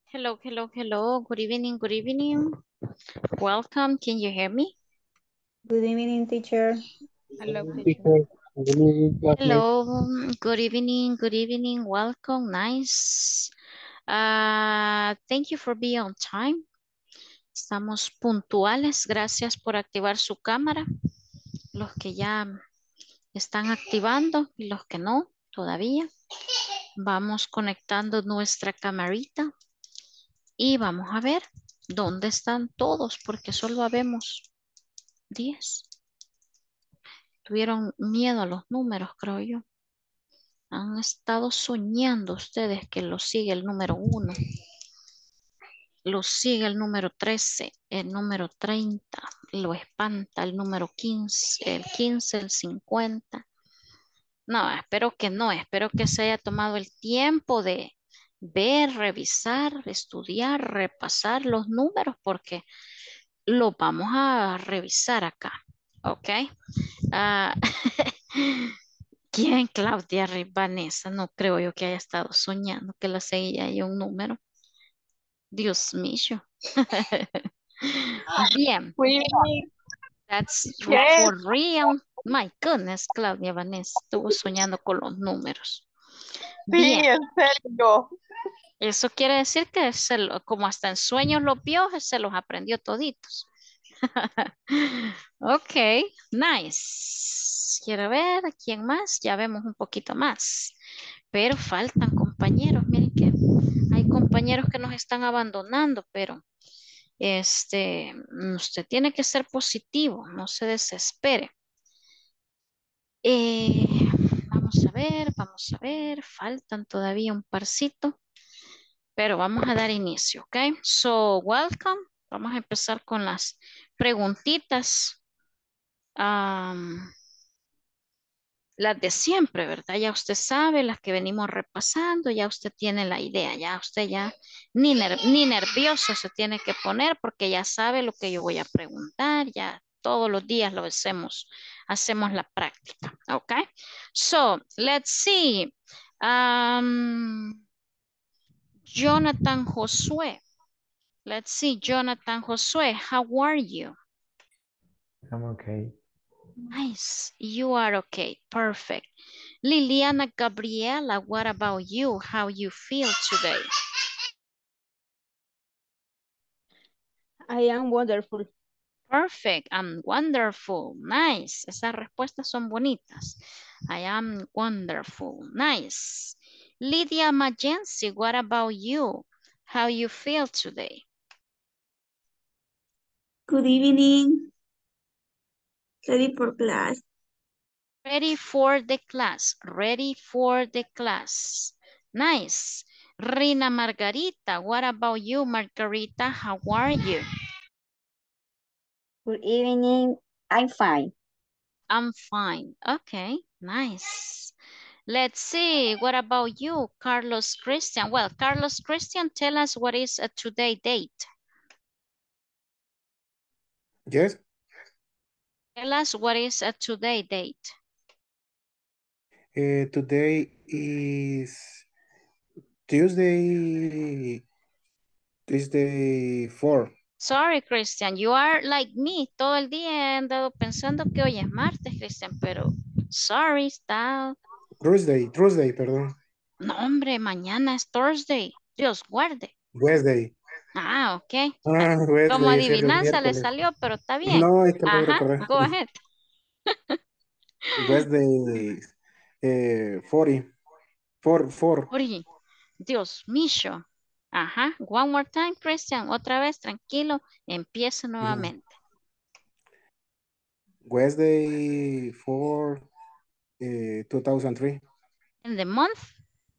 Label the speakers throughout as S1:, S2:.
S1: Hello, hello, hello. Good evening, good evening. Welcome. Can you hear me?
S2: Good evening, teacher.
S3: Hello, teacher.
S4: Teacher, good evening, classmate.
S1: Hello, good evening, good evening. Welcome. Nice. Thank you for being on time. Estamos puntuales. Gracias por activar su cámara. Los que ya están activando y los que no, todavía. Vamos conectando nuestra camarita y vamos a ver dónde están todos porque solo habemos 10. Tuvieron miedo a los números, creo yo. Han estado soñando ustedes que los sigue el número 1, los sigue el número 13, el número 30, lo espanta el número 15, el 15, el 50. No, espero que no, espero que se haya tomado el tiempo de ver, revisar, estudiar, repasar los números porque lo vamos a revisar acá. ¿Ok? Ah, ¿Quién? Claudia Vanessa. No creo yo que haya estado soñando que la seguía ahí un número. Dios mío. Bien,
S3: Fui,
S1: that's
S3: yes,
S1: for real. My goodness, Claudia Vanessa estuvo soñando con los números.
S3: sí,
S1: Bien,
S3: en serio.
S1: eso quiere decir que como hasta en sueños los vio, se los aprendió toditos. Ok, nice. Quiero ver a quién más. Ya vemos un poquito más. Pero faltan compañeros. Miren que hay compañeros que nos están abandonando, pero usted tiene que ser positivo, no se desespere. Eh, vamos a ver. Faltan todavía un parcito, pero vamos a dar inicio, ¿ok? So, welcome. Vamos a empezar con las preguntitas. Las de siempre, ¿verdad? Ya usted sabe, las que venimos repasando, ya usted tiene la idea, ya usted ya ni nervioso se tiene que poner porque ya sabe lo que yo voy a preguntar, ya todos los días lo hacemos la práctica, ¿ok? So, let's see. Um, Jonathan Josué. Let's see, Jonathan Josué, how are you?
S4: I'm okay.
S1: Nice. You are okay. Perfect. Liliana Gabriela, what about you? How you feel today?
S2: I am wonderful.
S1: Perfect. I'm wonderful. Nice. Esas respuestas son bonitas. I am wonderful. Nice. Lydia Magency, what about you? How you feel today?
S5: Good evening. Ready for class.
S1: Ready for the class. Ready for the class. Nice. Rina Margarita, what about you, Margarita? How are you?
S2: Good evening. I'm fine.
S1: I'm fine. Okay, nice. Let's see. What about you, Carlos Christian? Well, Carlos Christian, tell us what is a today date.
S4: Yes,
S1: Tell us what is a today date.
S4: today is Tuesday, Tuesday 4.
S1: Sorry, Christian, you are like me. Todo el día he andado pensando que hoy es martes, Christian, pero sorry, está.
S4: Thursday, perdón.
S1: No, hombre, mañana es Thursday. Dios guarde.
S4: Wednesday.
S1: Ah, ok. Como
S4: Wednesday, es cierto, es
S1: adivinanza le
S4: miércoles.
S1: salió, pero está bien.
S4: No, es que no me
S1: Ajá,
S4: recordé.
S1: go ahead.
S4: Wednesday, 40, 4.
S1: Ori, Dios mío. Ajá. One more time, Christian. Otra vez, tranquilo. Empieza
S4: Ujú.
S1: nuevamente.
S4: Wednesday 4, 2003.
S1: In the month.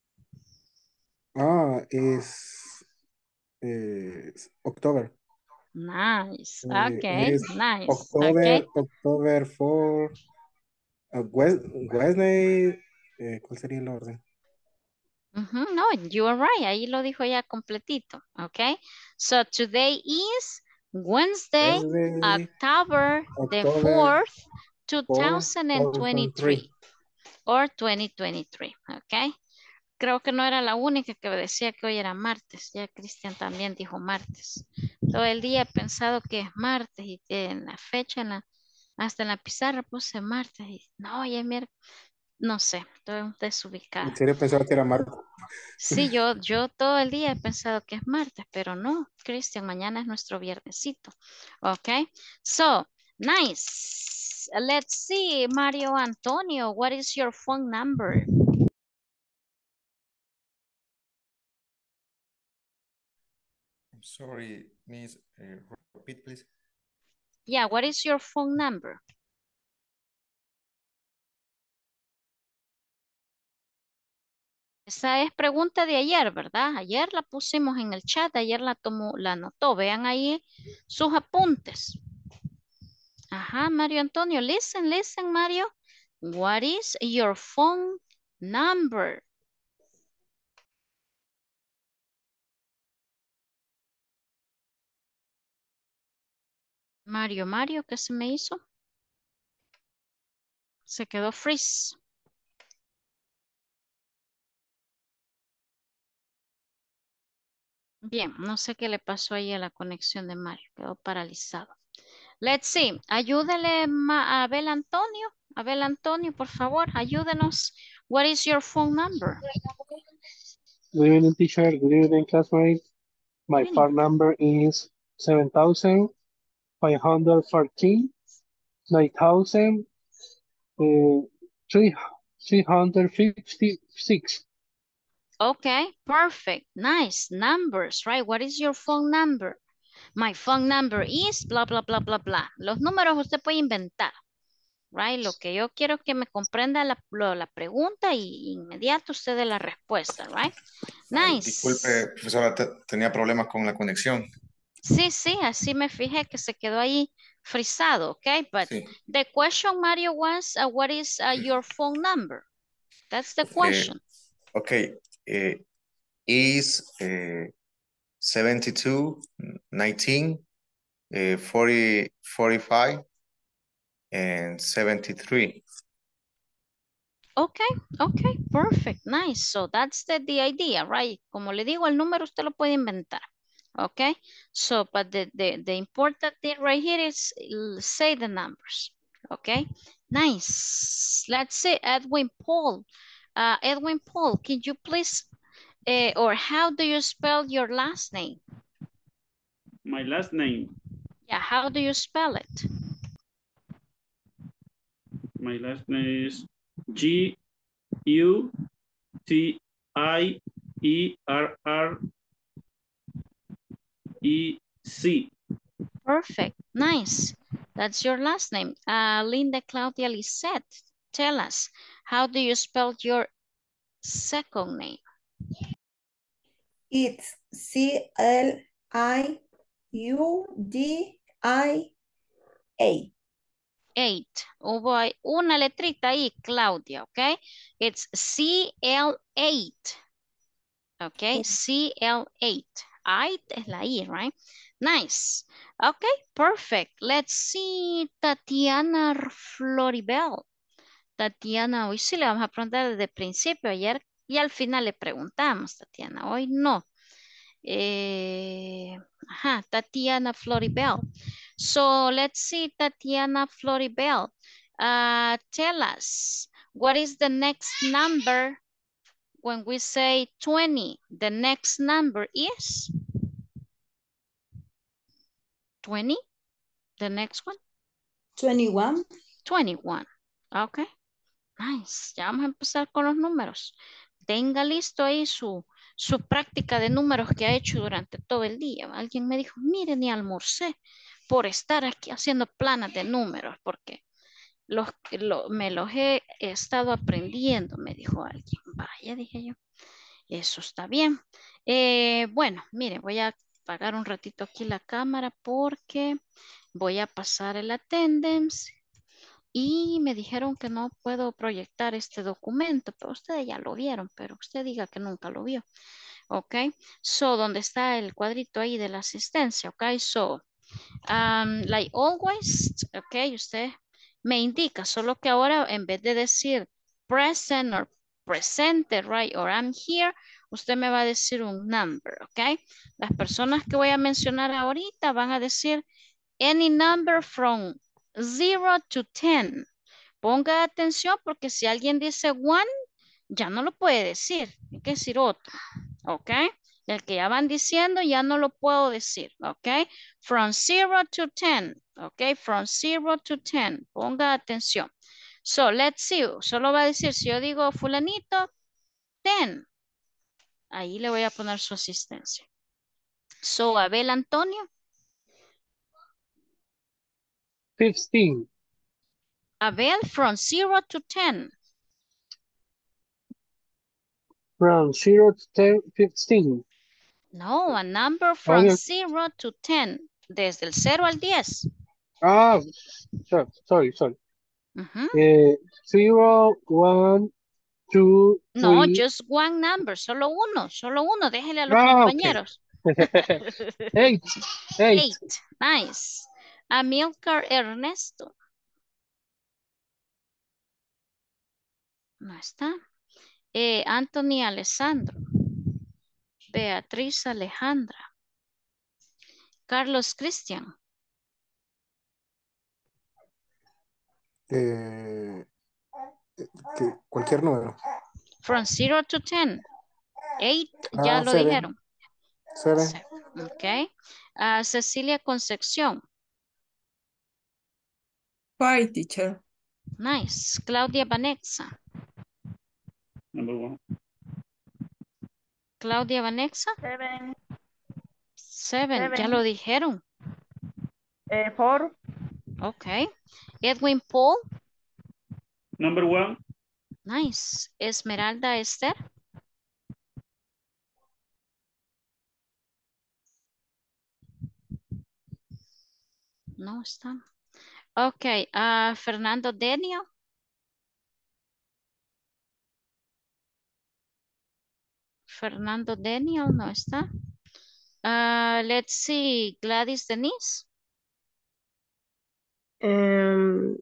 S4: Es October.
S1: Nice. Okay.
S4: Es
S1: Nice. Okay.
S4: October 4, Wednesday, ¿cuál sería el orden?
S1: No, you are right. Ahí lo dijo ya completito. Okay. So today is Wednesday,
S4: Wednesday,
S1: October the
S4: October
S1: 4th,
S4: 4, 2003.
S1: 2023 or 2023. Okay. creo que no era la única que decía que hoy era martes. Ya Cristian también dijo martes. Todo el día he pensado que es martes y que en la fecha, hasta en la pizarra puse martes. Y, no, ya es miércoles. No sé, estoy
S4: En
S1: desubicada.
S4: serio pensaba que era Marco.
S1: Sí, yo todo el día he pensado que es martes, pero no, Cristian, mañana es nuestro viernesito. Ok, so, nice. Let's see, Mario Antonio, what is your phone number?
S6: I'm sorry, Miss. Repeat, please.
S1: Yeah, what is your phone number? Esa es pregunta de ayer, ¿verdad? Ayer la pusimos en el chat, ayer la tomó, la anotó. Vean ahí sus apuntes. Ajá, Mario Antonio, listen, Mario. What is your phone number? Mario, ¿qué se me hizo? Se quedó freeze. Bien, no sé qué le pasó ahí a la conexión de Mario, quedó paralizado. Let's see, ayúdele a Abel Antonio. Abel Antonio, por favor, ayúdenos. What is your phone number?
S7: Good evening, teacher. Good evening, classmates. My
S1: Evening.
S7: phone number is 7,514 9,356.
S1: Okay, perfect, nice, numbers, right? What is your phone number? My phone number is bla, bla, bla, bla, bla. Los números usted puede inventar, right? Lo que yo quiero es que me comprenda la pregunta y inmediato usted dé la respuesta, right?
S6: Ay,
S1: Nice.
S6: disculpe, profesora, tenía problemas con la conexión.
S1: Sí, así me fijé que se quedó ahí frisado, okay? But
S6: Sí.
S1: the question, Mario, was, what is your phone number? That's the question.
S6: Okay. Is 72, 19, 40, 45, and 73.
S1: Okay, perfect, nice. So that's the idea, right? Como le digo, el número usted lo puede inventar. Okay, so but the important thing right here is say the numbers. Okay, nice. Let's see, Edwin Paul. Edwin Paul, can you please, or how do you spell your last name?
S8: My last name.
S1: Yeah, how do you spell it?
S8: My last name is G-U-T-I-E-R-R-E-C.
S1: Perfect, nice. That's your last name. Linda Claudia Lisette, tell us, how do you spell your second name?
S9: It's C-L-I-U-D-I-A.
S1: 8. Hubo una letrita ahí, Claudia, ¿ok? It's CL8. ¿Ok? CL8. I es la I, right? Nice. Ok, perfect. Let's see, Tatiana Floribel. Tatiana, hoy sí le vamos a preguntar desde el principio. Ayer y al final le preguntamos, Tatiana. Hoy no. Tatiana Floribel. So let's see, Tatiana Floribel. Tell us, what is the next number when we say 20? The next number is 20. The next one?
S9: 21.
S1: 21. Okay. Nice. Ya vamos a empezar con los números. Tenga listo ahí su práctica de números que ha hecho durante todo el día. Alguien me dijo, mire, ni almorcé por estar aquí haciendo planas de números, porque me los he estado aprendiendo, me dijo alguien. Vaya, dije yo, eso está bien. Bueno, mire, voy a apagar un ratito aquí la cámara porque voy a pasar el attendance. Y me dijeron que no puedo proyectar este documento, pero ustedes ya lo vieron, pero usted diga que nunca lo vio. Ok, so, ¿dónde está el cuadrito ahí de la asistencia? Ok, so, like always, ok, usted me indica, solo que ahora en vez de decir present or presente, right? Or I'm here. Usted me va a decir un number, ¿ok? Las personas que voy a mencionar ahorita van a decir any number from 0 to 10. Ponga atención porque si alguien dice 1, ya no lo puede decir. Hay que decir otro, ¿ok? El que ya van diciendo ya no lo puedo decir, ¿ok? From 0 to 10, ¿ok? From 0 to 10. Ponga atención. So, let's see. Solo va a decir, si yo digo fulanito, 10. Ahí le voy a poner su asistencia. So, Abel Antonio.
S7: 15.
S1: Abel, from 0 to 10.
S7: From 0 to 10, 15.
S1: No, a number from
S7: Okay.
S1: 0 to 10. Desde el 0 al 10.
S7: Ah, sorry. 0, 1, 2,
S1: No,
S7: 3.
S1: just one number. Solo uno. Déjele a los
S7: Ah,
S1: compañeros.
S7: okay. 8.
S1: 8. Nice. Amilcar Ernesto. No está. Anthony Alessandro. Beatriz Alejandra. Carlos Cristian.
S4: Cualquier número.
S1: From 0 to 10. 8, ya
S4: Ah,
S1: lo
S4: 7.
S1: dijeron.
S4: 7.
S1: Ok. Cecilia Concepción.
S9: 5, teacher.
S1: Nice. Claudia Vanexa.
S8: Number 1.
S1: Claudia Vanexa.
S3: 7.
S1: 7, ya lo dijeron.
S3: 4.
S1: Ok. Edwin Paul.
S8: Number 1.
S1: Nice. Esmeralda Esther. No está. Ok. Fernando Daniel. Fernando Daniel no está. Let's see. Gladys Denise.
S5: 10.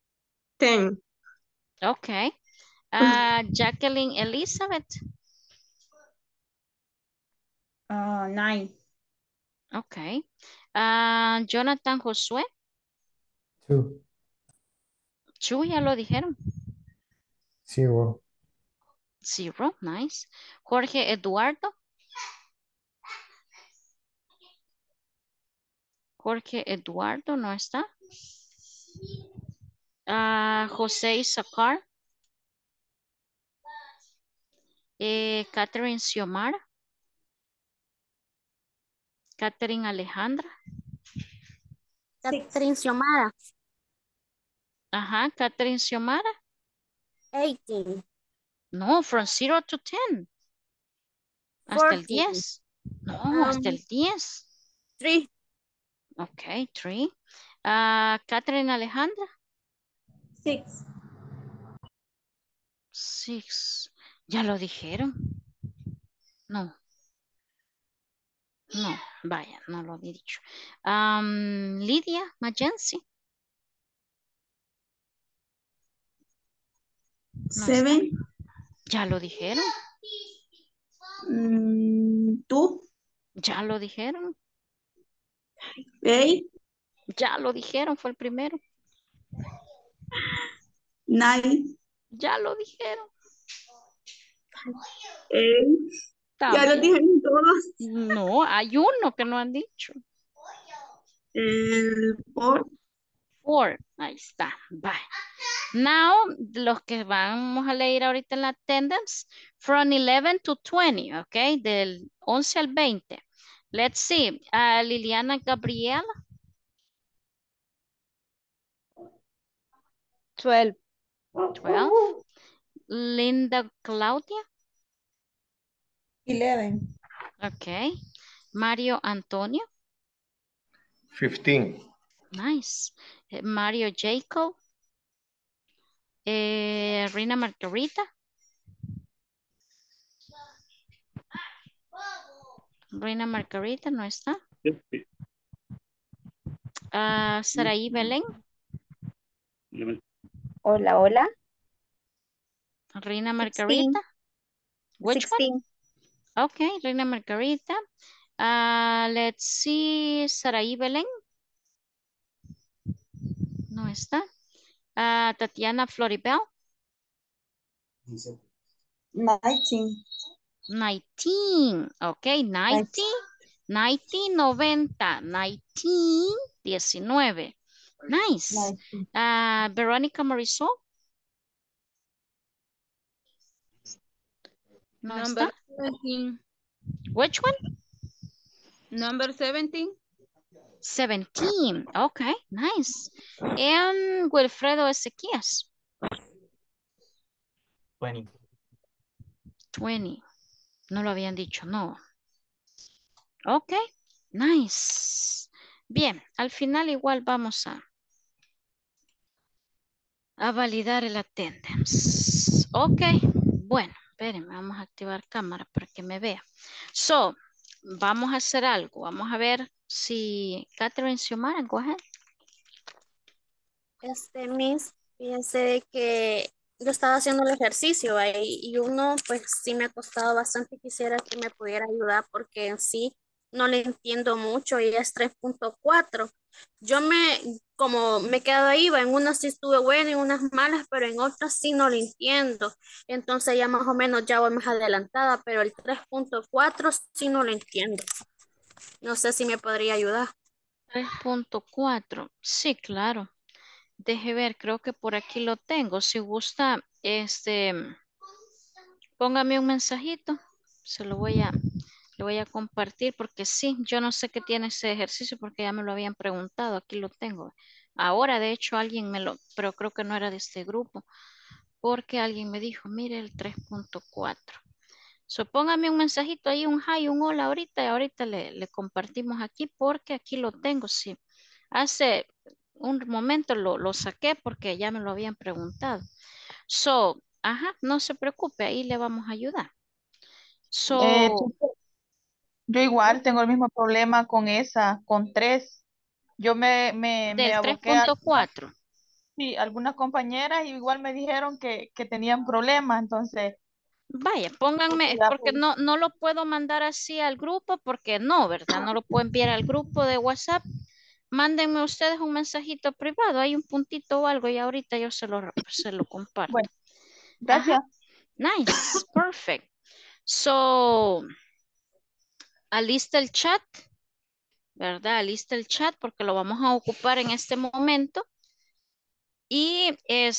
S1: Ok. Jacqueline Elizabeth.
S2: 9.
S1: Ok. Jonathan Josué.
S10: 2.
S1: 2, ya lo dijeron.
S10: 0.
S1: 0, nice. Jorge Eduardo. Jorge Eduardo no está. José Isaacar. Catherine Xiomara. Catherine Alejandra.
S5: Catherine Xiomara.
S1: Ajá, Catherine Xiomara.
S5: 18.
S1: No, from 0 to 10. Hasta el 10. No, hasta el 10.
S5: 3.
S1: Ok, 3. Catherine Alejandra.
S5: 6.
S1: 6. Ya lo dijeron. No. No, vaya, no lo he dicho. Lidia Magenzi.
S5: 7.
S1: Ya lo dijeron.
S5: 2.
S1: Ya lo dijeron.
S5: 8.
S1: Ya lo dijeron, fue el primero.
S5: 9.
S1: Ya lo dijeron.
S5: 8. Ya lo
S1: También.
S5: dijeron todos.
S1: No, hay uno que no han dicho.
S5: 4.
S1: 4. Ahí está. Bye. Now, los que vamos a leer ahorita en la attendance, from 11 to 20, ok, del 11 al 20. Let's see, Liliana Gabriela.
S2: 12.
S1: 12. Linda Claudia.
S9: 11.
S1: Ok. Mario Antonio.
S6: 15.
S1: Nice. Mario Jacob. Rina Margarita. Reina Margarita no está. Saraí Belén.
S8: 11.
S2: Hola.
S1: Reina Margarita. Which
S5: 16.
S1: one? Okay, Reina Margarita. Let's see, Saraí Belén. No está. Tatiana Floribel.
S9: 19.
S1: 19. Okay, 90. 90, 90. 19, 19. Nice.
S9: 19.
S1: Verónica Marisol. No
S11: Number
S1: está.
S11: 17.
S1: Which one?
S11: Number 17.
S1: 17. Okay, nice. And Wilfredo Ezequías.
S12: 20.
S1: 20. No lo habían dicho, no. Ok, nice. Bien, al final igual vamos a validar el attendance. Ok, bueno, espérenme, vamos a activar cámara para que me vea. So, vamos a hacer algo. Vamos a ver si Catherine Xiomara, go ahead.
S13: Miss, fíjense que yo estaba haciendo el ejercicio ahí y uno, pues sí me ha costado bastante. Quisiera que me pudiera ayudar porque en sí no le entiendo mucho y es 3.4. Como me quedo ahí, en unas sí estuve buena, en unas malas, pero en otras sí no lo entiendo. Entonces ya más o menos ya voy más adelantada, pero el 3.4 sí no lo entiendo. No sé si me podría ayudar.
S1: 3.4. Sí, claro. Deje ver, creo que por aquí lo tengo. Si gusta, póngame un mensajito. Le voy a compartir porque sí, yo no sé qué tiene ese ejercicio porque ya me lo habían preguntado. Aquí lo tengo. Ahora, de hecho, pero creo que no era de este grupo, porque alguien me dijo, mire el 3.4. Póngame un mensajito ahí, un hi, un hola ahorita, y ahorita le compartimos aquí porque aquí lo tengo, sí. Hace un momento lo saqué porque ya me lo habían preguntado. No se preocupe, ahí le vamos a ayudar.
S3: Yo igual tengo el mismo problema con esa, con 3. Yo me
S1: Del
S3: aboqué a
S1: 3.4.
S3: sí, algunas compañeras igual me dijeron que tenían problemas, entonces.
S1: Vaya, pónganme, porque no lo puedo mandar así al grupo, porque no, ¿verdad? No lo puedo enviar al grupo de WhatsApp. Mándenme ustedes un mensajito privado, hay un puntito o algo y ahorita yo se lo comparto.
S3: Bueno, gracias.
S1: Ajá. Nice, perfect. Alista el chat, ¿verdad? Alista el chat porque lo vamos a ocupar en este momento. Y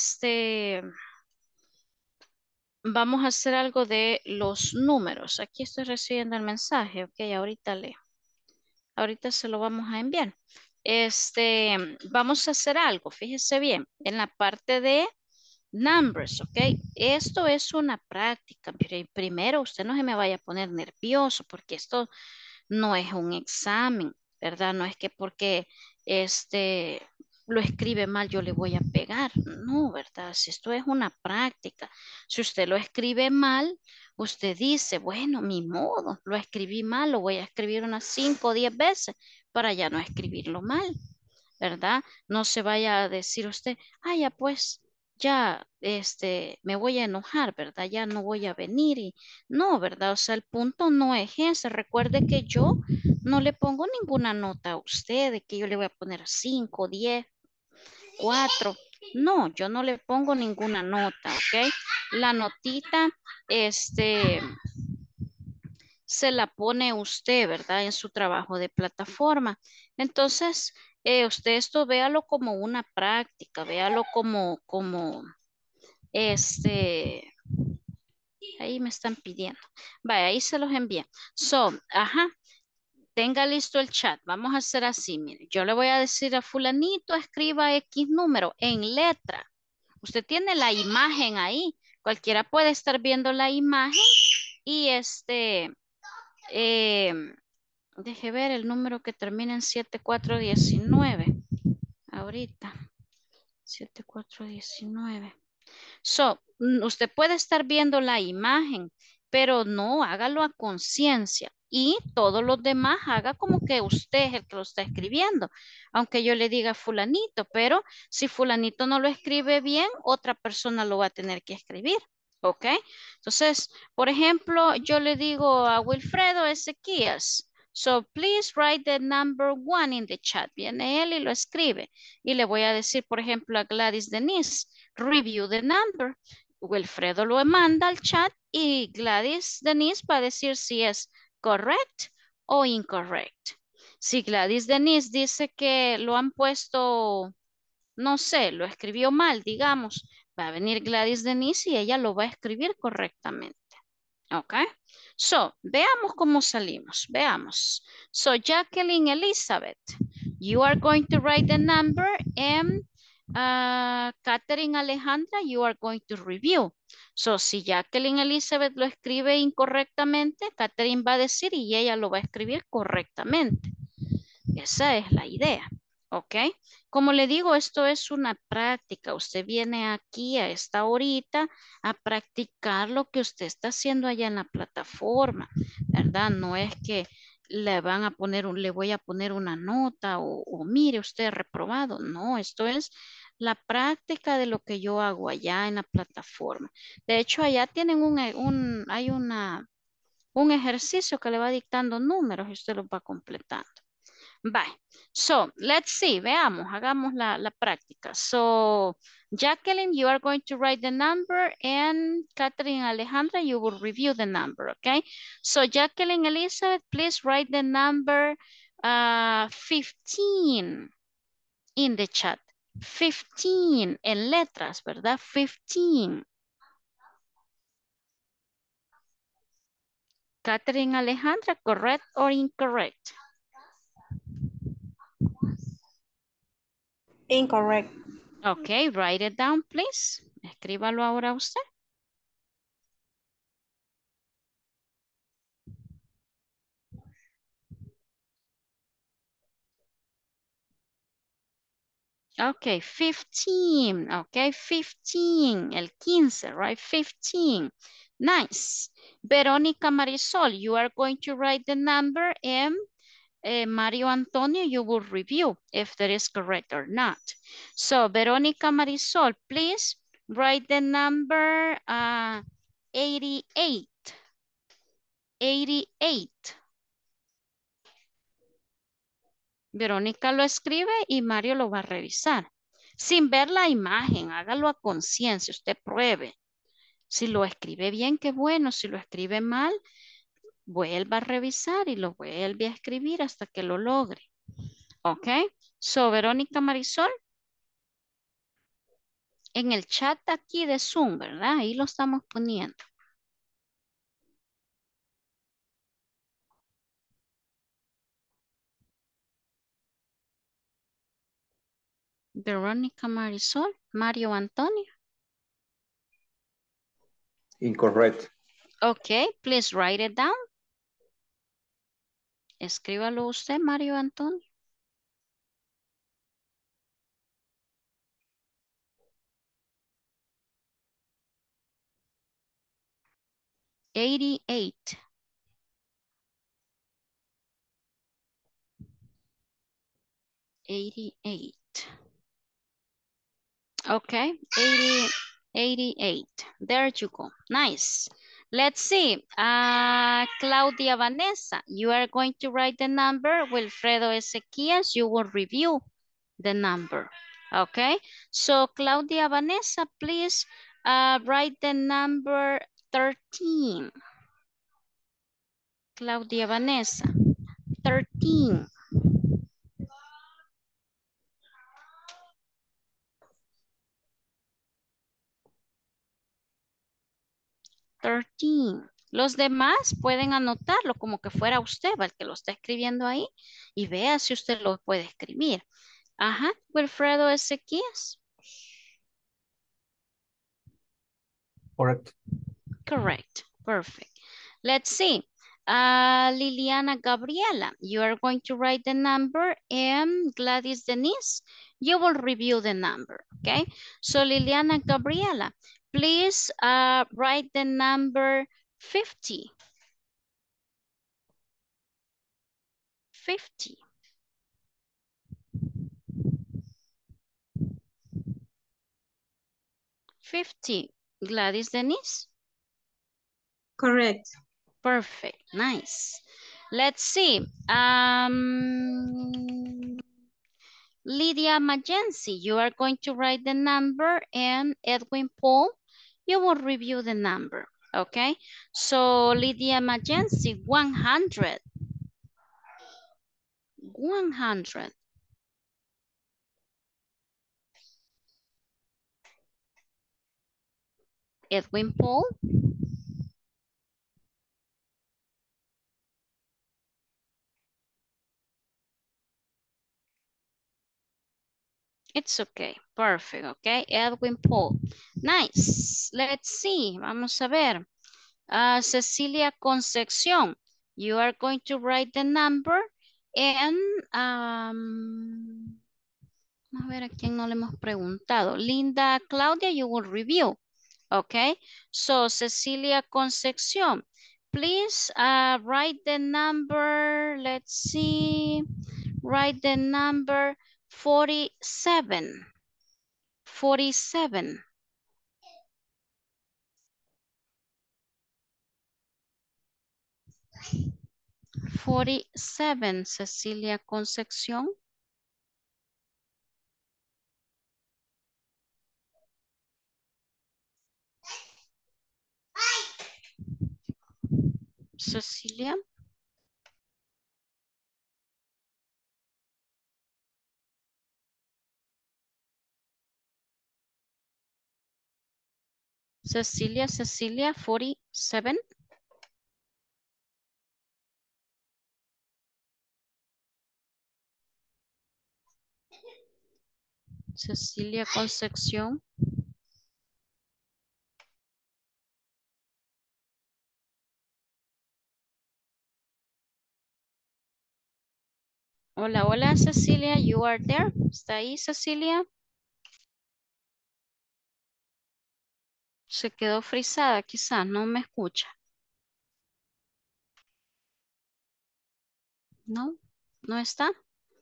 S1: vamos a hacer algo de los números. Aquí estoy recibiendo el mensaje, ok, ahorita se lo vamos a enviar. Vamos a hacer algo, fíjese bien, en la parte de numbers, ok. Esto es una práctica. Primero, usted no se me vaya a poner nervioso porque esto no es un examen, ¿verdad? No es que porque lo escribe mal yo le voy a pegar. No, ¿verdad? Si esto es una práctica. Si usted lo escribe mal, usted dice, bueno, mi modo, lo escribí mal, lo voy a escribir unas 5 o 10 veces para ya no escribirlo mal, ¿verdad? No se vaya a decir usted, ya pues, ya, me voy a enojar, ¿verdad? Ya no voy a venir y no, ¿verdad? O sea, el punto no es ese. Recuerde que yo no le pongo ninguna nota a usted, de que yo le voy a poner 5, 10, 4. No, yo no le pongo ninguna nota, ¿ok? La notita, se la pone usted, ¿verdad? En su trabajo de plataforma. Entonces, usted esto véalo como una práctica, véalo como, ahí me están pidiendo. Vaya, ahí se los envío. Tenga listo el chat. Vamos a hacer así, mire. Yo le voy a decir a fulanito, escriba X número en letra. Usted tiene la imagen ahí. Cualquiera puede estar viendo la imagen y deje ver el número que termina en 7419. Ahorita. 7419. Usted puede estar viendo la imagen, pero no, hágalo a conciencia. Y todos los demás haga como que usted es el que lo está escribiendo. Aunque yo le diga fulanito, pero si fulanito no lo escribe bien, otra persona lo va a tener que escribir. ¿Ok? Entonces, por ejemplo, yo le digo a Wilfredo Ezequías, so please write the number 1 in the chat. Viene él y lo escribe. Y le voy a decir, por ejemplo, a Gladys Denise, review the number. Wilfredo lo manda al chat y Gladys Denise va a decir si es correct o incorrect. Si Gladys Denise dice que lo han puesto, no sé, lo escribió mal, digamos, va a venir Gladys Denise y ella lo va a escribir correctamente. ¿Ok? So, veamos cómo salimos. Veamos. So, Jacqueline Elizabeth, you are going to write the number and Catherine Alejandra, you are going to review. So, si Jacqueline Elizabeth lo escribe incorrectamente, Catherine va a decir y ella lo va a escribir correctamente. Esa es la idea. ¿Ok? Como le digo, esto es una práctica. Usted viene aquí a esta horita a practicar lo que usted está haciendo allá en la plataforma, ¿verdad? No es que le van a poner, le voy a poner una nota o mire usted reprobado. No, esto es la práctica de lo que yo hago allá en la plataforma. De hecho, allá tienen hay un ejercicio que le va dictando números y usted los va completando. Bye. So, let's see. Veamos, hagamos la práctica. So, Jacqueline, you are going to write the number and Catherine Alejandra, you will review the number, okay? So, Jacqueline Elizabeth, please write the number 15 in the chat. 15 en letras, ¿verdad? 15. Catherine Alejandra, correct or incorrect?
S9: Incorrect.
S1: Okay, write it down, please. Escríbalo ahora usted. Okay, 15. Okay, 15. El 15, right? 15. Nice. Verónica Marisol, you are going to write the number and Mario Antonio, you will review if that is correct or not. So, Verónica Marisol, please write the number 88. 88. Verónica lo escribe y Mario lo va a revisar. Sin ver la imagen, hágalo a conciencia, usted pruebe. Si lo escribe bien, qué bueno. Si lo escribe mal, vuelva a revisar y lo vuelve a escribir hasta que lo logre. ¿Ok? So, Verónica Marisol, en el chat aquí de Zoom, ¿verdad? Ahí lo estamos poniendo. Verónica Marisol, Mario Antonio.
S6: Incorrect.
S1: Ok, please write it down. Escríbalo usted, Mario Antonio. 88. 88. Okay, 88. There you go. Nice. Let's see. Claudia Vanessa, you are going to write the number. Wilfredo Ezequias, you will review the number. Okay, so Claudia Vanessa, please write the number 13. Claudia Vanessa, 13. 13. Los demás pueden anotarlo como que fuera usted, el que lo está escribiendo ahí, y vea si usted lo puede escribir. Ajá, Wilfredo Ezequías.
S10: Correct.
S1: Correct. Perfect. Let's see. Liliana Gabriela, you are going to write the number, and Gladys Denise, you will review the number, okay? So Liliana Gabriela, please write the number 50. 50. 50. Gladys Denise?
S5: Correct.
S1: Perfect, nice. Let's see. Lydia Magenzi, you are going to write the number, and Edwin Paul, you will review the number, okay? So Lydia Magenzi, 100. 100. Edwin Paul? It's okay, perfect, okay? Edwin Paul, nice. Let's see, vamos a ver. Cecilia Concepción, you are going to write the number, and a ver a quién no le hemos preguntado. Linda Claudia, you will review, okay? So Cecilia Concepción, please write the number, let's see, write the number 47. 47. 47, Cecilia Concepción. Cecilia. Cecilia, 47. Cecilia Concepción. Hola, hola Cecilia, you are there. ¿Está ahí Cecilia? Se quedó frisada, quizás no me escucha. No, no está.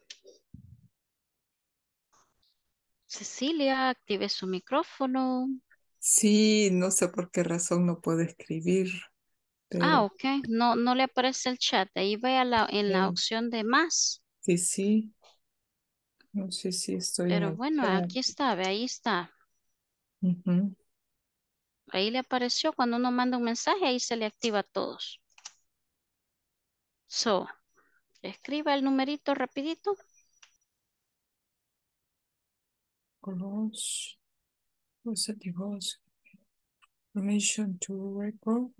S1: Cecilia, active su micrófono.
S12: Sí, no sé por qué razón no puedo escribir, pero
S1: Ok, no, no le aparece el chat. Ahí vaya en la opción de más.
S12: sí. No sé si estoy en
S1: Pero
S12: el
S1: bueno,
S12: chat.
S1: aquí está, ve, ahí está.
S12: Ujú.
S1: Ahí le apareció cuando uno manda un mensaje, ahí se le activa a todos. So, escriba el numerito rapidito.
S12: Permission to record.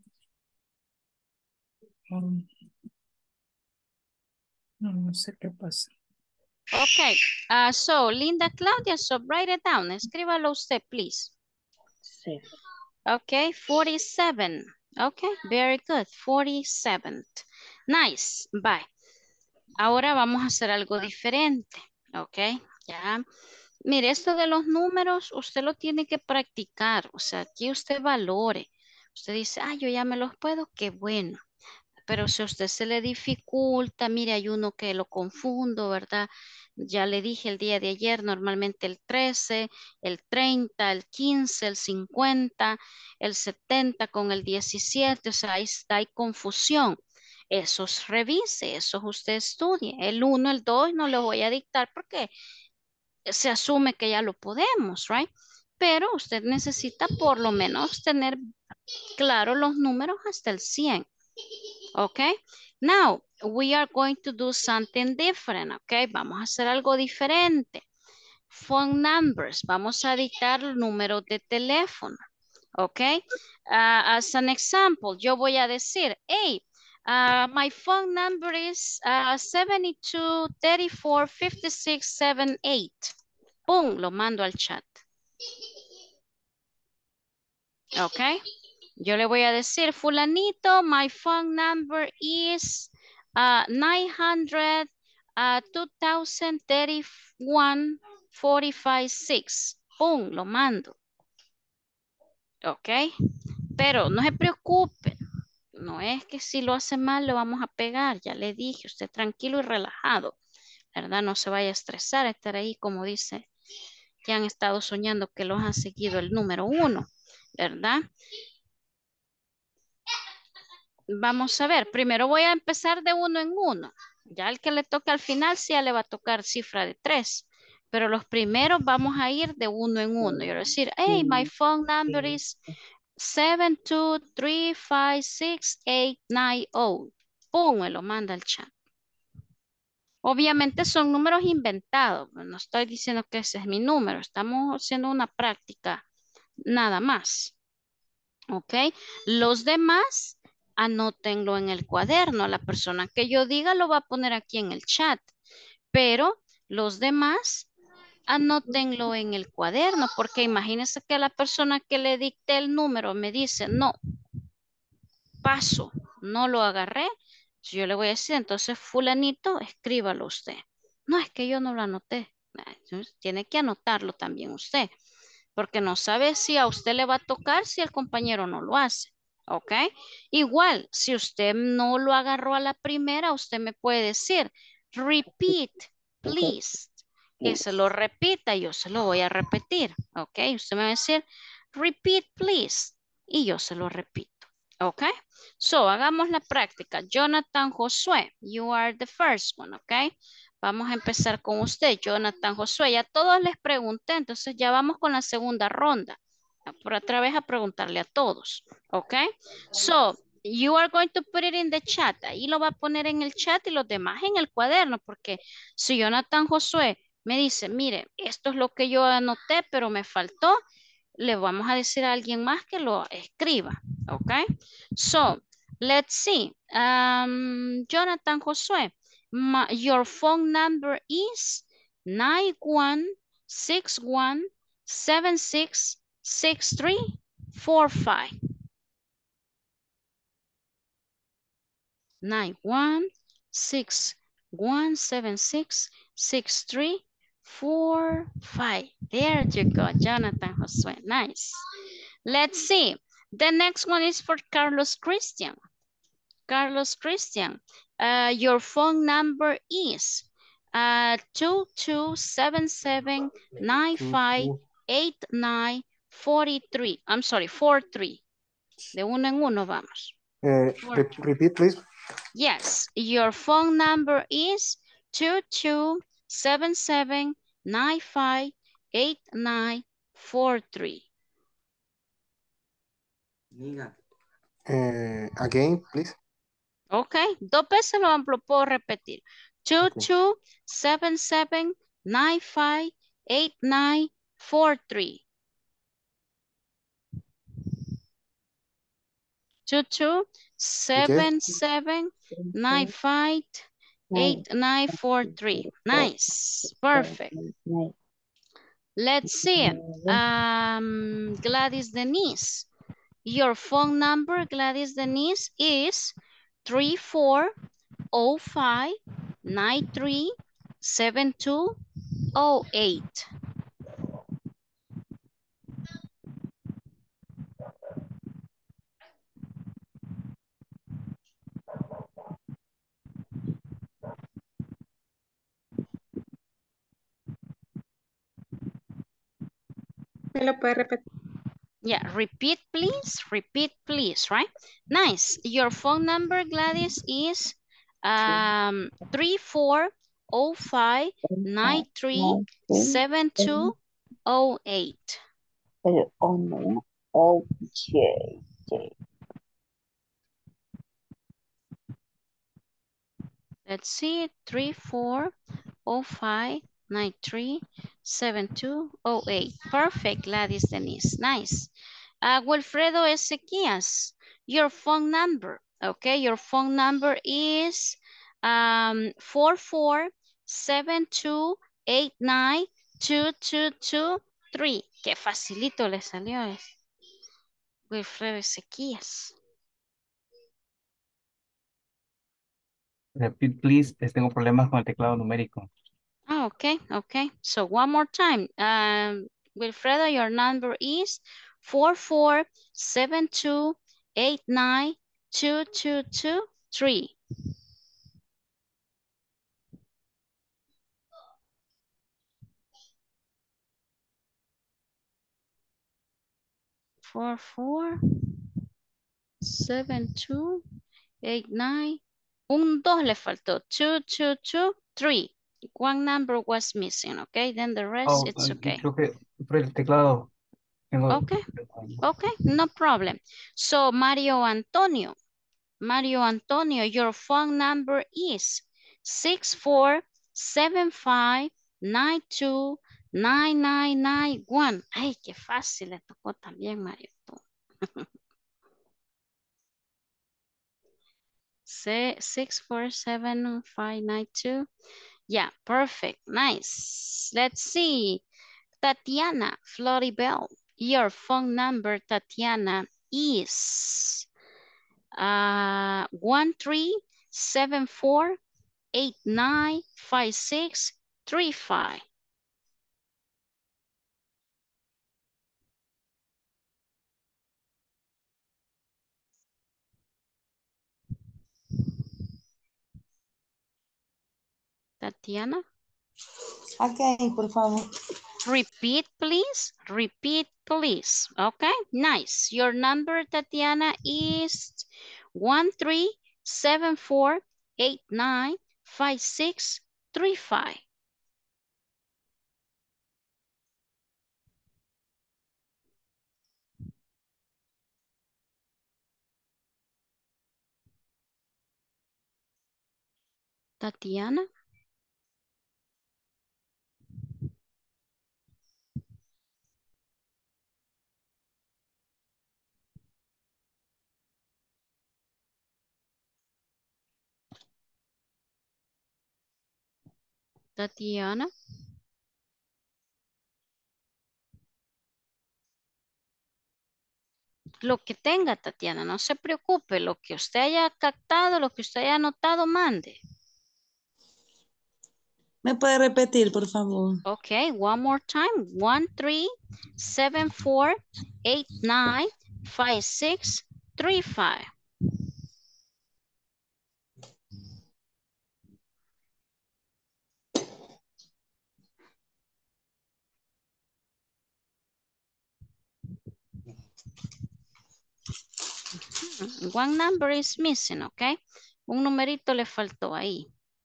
S12: No sé qué pasa.
S1: Okay, so Linda Claudia, so write it down. Escríbalo usted, please.
S2: Sí.
S1: Okay, 47. Okay, very good. 47. Nice. Bye. Ahora vamos a hacer algo diferente. Okay, ya. Mire, esto de los números, usted lo tiene que practicar. O sea, aquí usted valore. Usted dice, yo ya me los puedo, qué bueno. Pero si a usted se le dificulta, mire, hay uno que lo confundo, ¿verdad? Ya le dije el día de ayer, normalmente el 13, el 30, el 15, el 50, el 70 con el 17, o sea, ahí está, hay confusión. Esos revise, esos usted estudie. El 1, el 2 no lo voy a dictar porque se asume que ya lo podemos, right? Pero usted necesita por lo menos tener claro los números hasta el 100. Okay, now we are going to do something different. Okay, vamos a hacer algo diferente. Phone numbers, vamos a dictar el número de teléfono. Okay, as an example, yo voy a decir, hey, my phone number is 72 34 56 78. Pum, lo mando al chat. Okay. Yo le voy a decir, fulanito, my phone number is 900 2031 456. ¡Pum! Lo mando. ¿Ok? Pero no se preocupe. No es que si lo hace mal lo vamos a pegar. Ya le dije, usted tranquilo y relajado. ¿Verdad? No se vaya a estresar, estar ahí como dice que han estado soñando que los han seguido el número 1. ¿verdad? Vamos a ver, primero voy a empezar de uno en uno. Ya el que le toque al final, sí ya le va a tocar cifra de 3. Pero los primeros vamos a ir de uno en uno. Yo voy a decir, hey, my phone number is 723566890. Pum, me lo manda el chat. Obviamente son números inventados. No estoy diciendo que ese es mi número. Estamos haciendo una práctica nada más. ¿Ok? Los demás, anótenlo en el cuaderno. La persona que yo diga lo va a poner aquí en el chat. Pero los demás, anótenlo en el cuaderno. Porque imagínense que la persona que le dicté el número me dice, no, paso, no lo agarré. Yo le voy a decir, entonces fulanito, escríbalo usted. No, es que yo no lo anoté. Entonces, tiene que anotarlo también usted, porque no sabe si a usted le va a tocar si el compañero no lo hace. ¿Ok? Igual, si usted no lo agarró a la primera, usted me puede decir, repeat, please. Que se lo repita, yo se lo voy a repetir. ¿Ok? Usted me va a decir, repeat, please. Y yo se lo repito. ¿Ok? So, hagamos la práctica. Jonathan Josué, you are the first one, ¿ok? Vamos a empezar con usted, Jonathan Josué. Ya todos les pregunté, entonces ya vamos con la segunda ronda. Por otra vez a preguntarle a todos, ¿ok? So, you are going to put it in the chat. Ahí lo va a poner en el chat y los demás en el cuaderno, porque si Jonathan Josué me dice, mire, esto es lo que yo anoté, pero me faltó, le vamos a decir a alguien más que lo escriba, ¿ok? So, let's see. Jonathan Josué, your phone number is 9161766345. 9161766345. There you go, Jonathan Josué. Nice. Let's see. The next one is for Carlos Christian. Carlos Christian, your phone number is 2277958943. I'm sorry, 43. De uno en uno vamos.
S4: Repeat, please.
S1: Yes, your phone number is 2277958943.
S4: Again, please.
S1: Ok, dos veces lo puedo repetir. 2277958943. 2277958943. Nice, perfect. Let's see. Gladys Denise. Your phone number, Gladys Denise, is 3405937208.
S5: ¿Me lo puede repetir?
S1: Yeah, repeat please, right? Nice. Your phone number, Gladys, is 3405937208.
S9: Okay.
S1: Let's see, 3405937208. Perfect, Gladys Denise. Nice. Wilfredo Ezequias, your phone number. Okay, your phone number is 4472892223. Qué facilito le salió eso. Wilfredo Ezequias.
S10: Repeat, please. Tengo problemas con el teclado numérico.
S1: Oh, okay, okay. So one more time. Wilfredo, your number is 4472892223. 4472892223. 647-289. Un 2 le faltó. 2, 3. One number was missing, okay? Then the rest,
S10: Oh,
S1: it's okay.
S10: creo que por el teclado tengo.
S1: Okay, okay, no problem. So, Mario Antonio, your phone number is 6475929991. Ay, qué fácil le tocó también, Mario. 6477592. Yeah, perfect. Nice. Let's see. Tatiana Floribel, your phone number, Tatiana, is 1374895635. Tatiana.
S9: Ok, por favor.
S1: Repeat, please. Repeat, please. Okay, nice. Your number, Tatiana, is 1374895635. Tatiana. Tatiana. Lo que tenga, Tatiana, no se preocupe. Lo que usted haya captado, lo que usted haya anotado, mande.
S9: ¿Me puede repetir, por favor?
S1: Okay, one more time. 1374895635. One number is missing, okay? Un numerito le faltó ahí.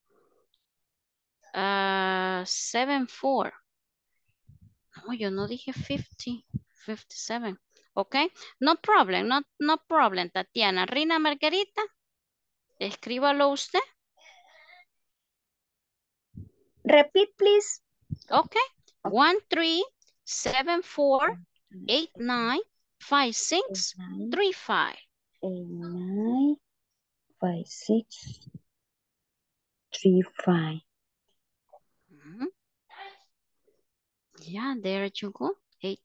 S1: 74. No, yo no dije 50, 57. Okay, no problem, no problem, Tatiana. Rina Margarita, escríbalo usted.
S5: Repeat, please.
S1: Okay, 1374895635.
S5: 895635.
S1: Yeah, there you go.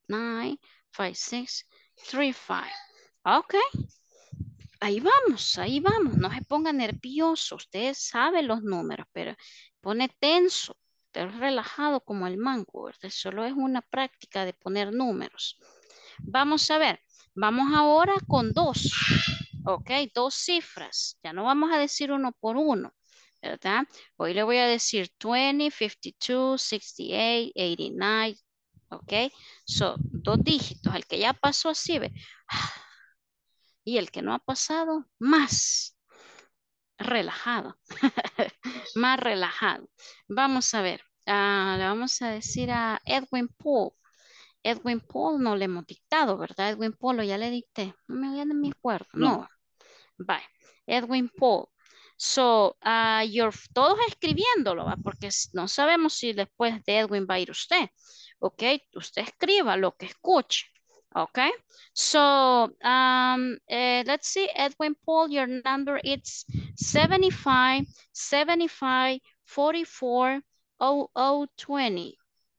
S1: 895635. Okay. Ahí vamos, ahí vamos. No se ponga nervioso. Usted sabe los números, pero pone tenso. Usted relajado como el mango, ¿verdad? Solo es una práctica de poner números. Vamos a ver. Vamos ahora con 2. Ok, 2 cifras. Ya no vamos a decir uno por uno, ¿verdad? Hoy le voy a decir 20, 52, 68, 89. Ok, so 2 dígitos. El que ya pasó así, ve. Y el que no ha pasado, más relajado. Más relajado. Vamos a ver. Le vamos a decir a Edwin Paul. Edwin Paul no le hemos dictado, ¿verdad? Edwin Paul, ya le dicté. Ya no me acuerdo. No. Bye. Edwin Paul. So, todos escribiéndolo, ¿va? Porque no sabemos si después de Edwin va a ir usted. Ok, usted escriba lo que escuche. Okay, so let's see, Edwin Paul, your number is 75 75 44 0020.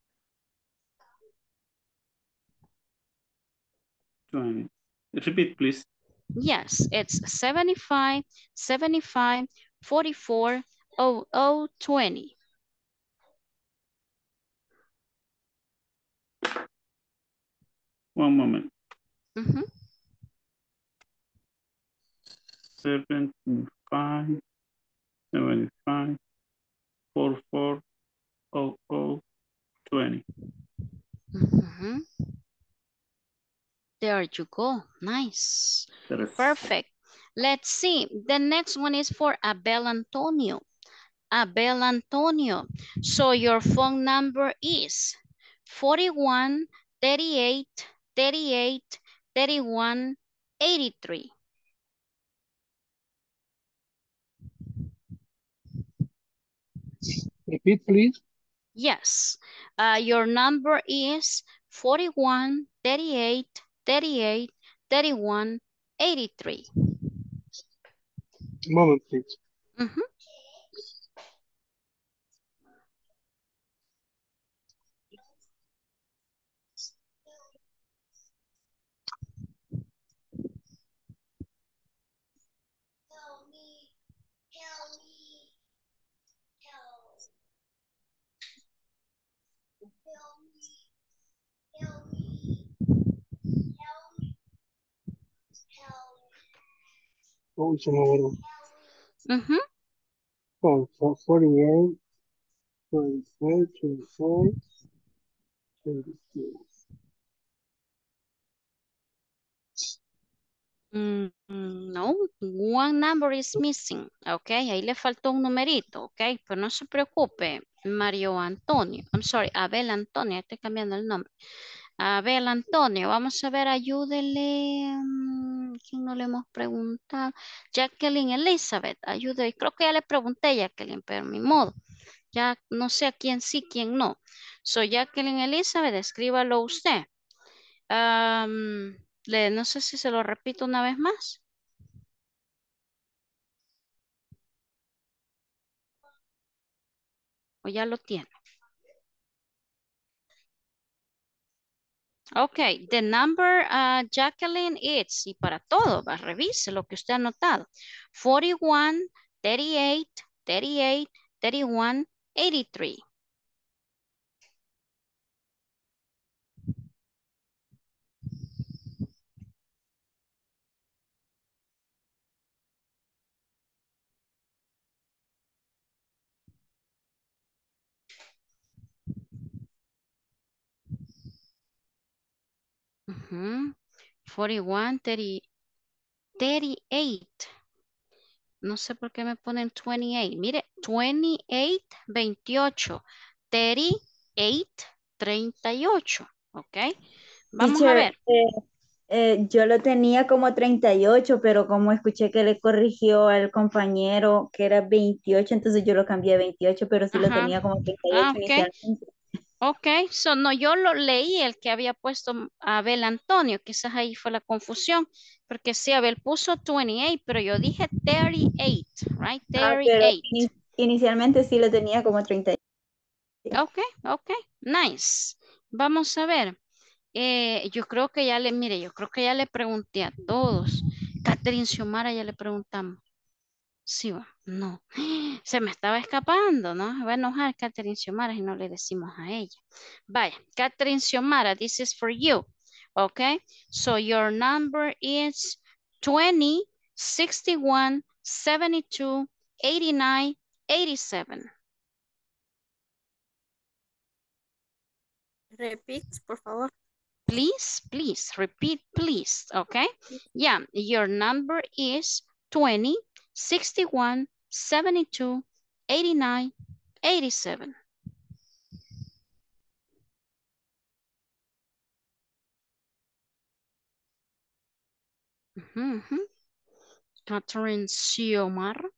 S8: 20. Repeat, please.
S1: Yes, it's 75 75 44 0020.
S8: One moment. 75 75 44 0020.
S1: There you go. Nice.
S8: Tres.
S1: Perfect. Let's see. The next one is for Abel Antonio. Abel Antonio. So your phone number is 41 38 38 31 83.
S7: Repeat, please.
S1: Yes. Your number is 41 38 38 31 83.
S7: Moment, please.
S1: Mhm.
S7: Oh, se me acuerdo.
S1: Mhm.
S7: Oh, 48, 25, 25, 22.
S1: No, one number is missing, ok, ahí le faltó un numerito, ok, pero no se preocupe, Mario Antonio, I'm sorry, Abel Antonio, estoy cambiando el nombre, Abel Antonio, vamos a ver, ayúdele, ¿quién no le hemos preguntado? Jacqueline Elizabeth, ayúdele, creo que ya le pregunté a Jacqueline, pero mi modo, ya no sé a quién sí, quién no, soy Jacqueline Elizabeth, escríbalo usted. No sé si se lo repito una vez más. O ya lo tiene. Ok, the number, Jacqueline, it's, y para todo, revise lo que usted ha anotado. 41, 38, 38, 31, 83. Ujú. 41, 30, 38. No sé por qué me ponen 28. Mire, 28, 28. 38, 38. Ok. Vamos a
S2: Teacher,
S1: ver.
S2: yo lo tenía como 38, pero como escuché que le corrigió al compañero que era 28, entonces yo lo cambié a 28, pero sí lo
S1: Ajá.
S2: tenía como 38
S1: Ah, ok.
S2: inicialmente.
S1: Ok, so no, yo lo leí el que había puesto Abel Antonio, quizás ahí fue la confusión, porque sí, Abel puso 28, pero yo dije 38, right?
S2: Pero
S1: 38.
S2: inicialmente sí lo tenía como 38.
S1: Ok, ok, nice. Vamos a ver. Yo creo que ya le, mire, yo creo que ya le pregunté a todos. Catherine Xiomara ya le preguntamos. Sí, va, no. Se me estaba escapando, ¿no? Se va a enojar Catherine Xiomara y no le decimos a ella. Vaya, Catherine Xiomara, this is for you. Okay, so your number is 20, 61, 72, 89, 87.
S13: Repeat, por favor.
S1: Please, please, repeat, please, okay? Yeah, your number is 20, 61, 72, 89, 87. Catherine Xiomara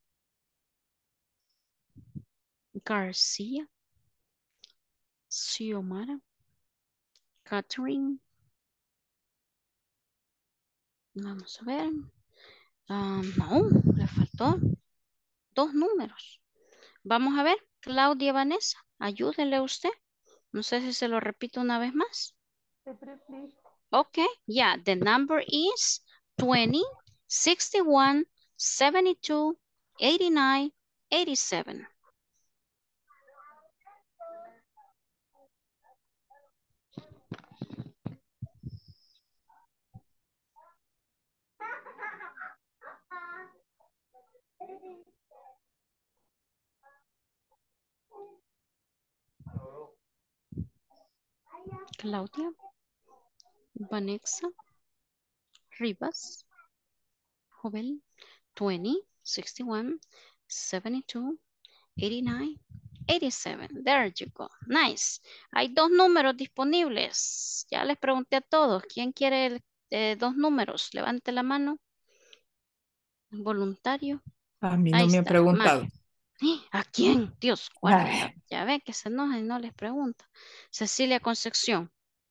S1: Garcia. Xiomara. Catherine. Vamos a ver. No, le faltó 2 números. Vamos a ver, Claudia Vanessa, ayúdele usted. No sé si se lo repito una vez más. Okay, yeah, the number is 20, 61, 72, 89, 87. Claudia, Vanessa. Rivas, Jovel, 20, 61, 72, 89, 87. There you go. Nice. Hay dos números disponibles. Ya les pregunté a todos. ¿Quién quiere dos números? Levante la mano. Voluntario.
S12: A mí no
S1: Ahí
S12: me ha
S1: está.
S12: preguntado.
S1: Mari. ¿A quién? Dios, guárdela. Ya ve que se enoja y no les pregunta. Cecilia Concepción.